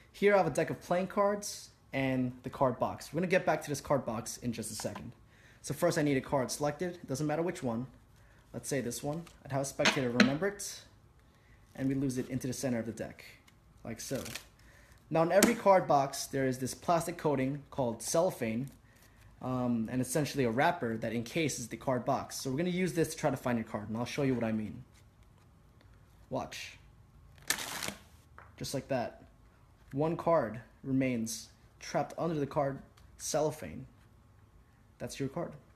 Here I have a deck of playing cards and the card box. We're going to get back to this card box in just a second. So first I need a card selected. It doesn't matter which one. Let's say this one. I'd have a spectator remember it, and we lose it into the center of the deck, like so. Now in every card box there is this plastic coating called cellophane, and essentially a wrapper that encases the card box. So we're going to use this to try to find your card, and I'll show you what I mean. Watch. Just like that. One card remains trapped under the card cellophane. That's your card.